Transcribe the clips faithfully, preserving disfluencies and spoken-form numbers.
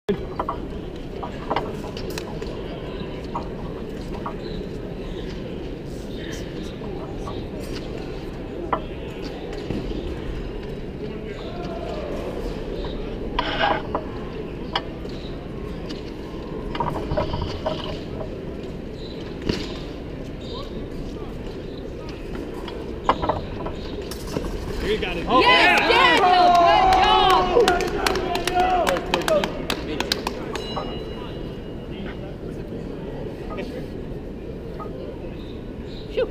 You got it. Oh, yes, yeah. Daniel, good job. Shoot.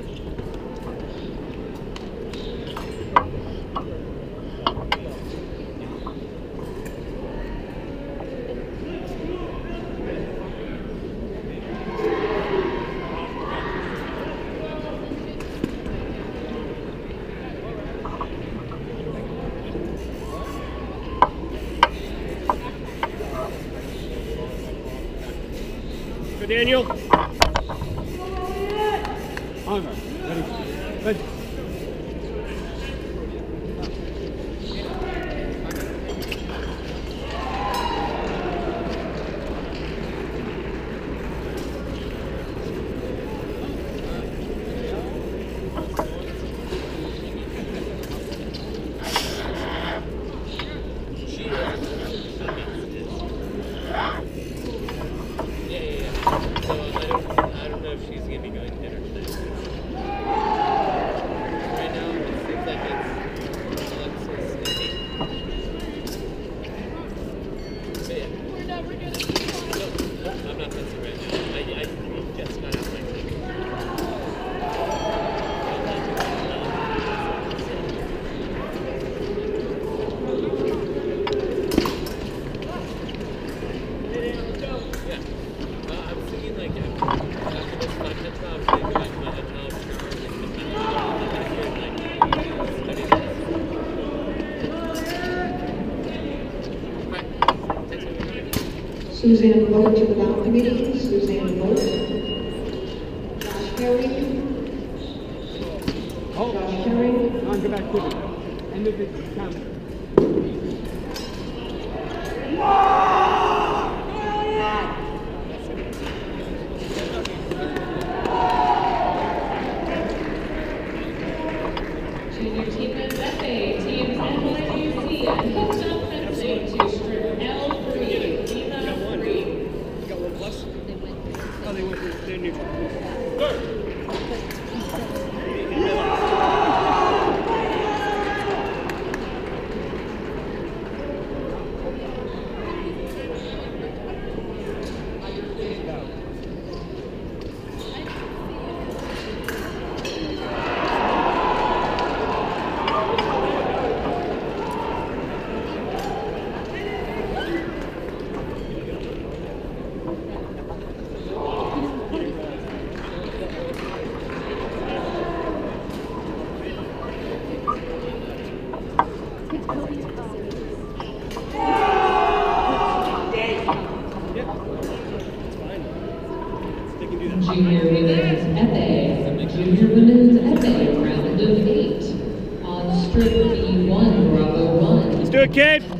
Good, Daniel. On, ready. Ready. Suzanne Vogt to the bound committee. Suzanne Vogt. Josh Herring. Oh. Josh Herring. On, go back quickly. End of the count. Junior team F A, teams N Y U C, and hooked up fencing to strip L three, Lima three. You got one plus? Oh, they went through. They're neutral. Go! Junior women's F A, Junior women's F A, round of eight. On strip B one, Bravo one. Let's do it, kid!